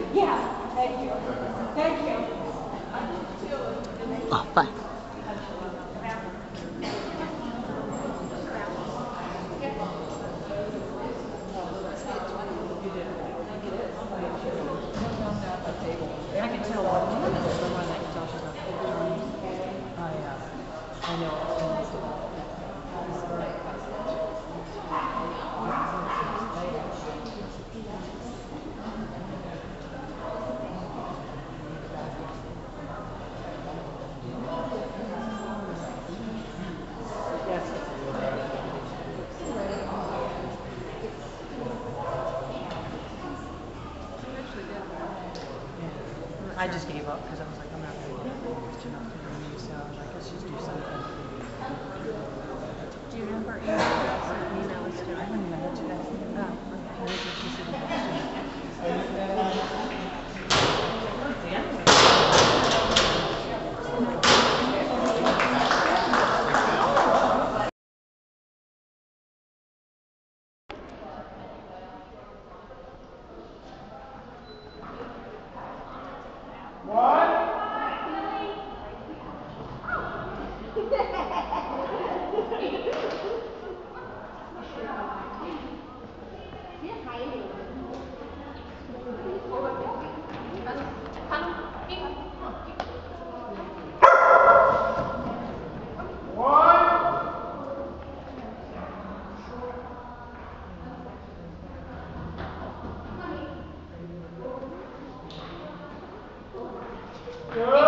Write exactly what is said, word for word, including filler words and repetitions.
Yeah, thank you. Thank you. Oh, bye. I can tell one one is the one that tells you the full terms. I, uh, I know it's been listed. I just gave up because I was like, I'm not going to get it enough for me, so I was like, let's just do something. Do you remember email us? I haven't even had to ask them that. Good.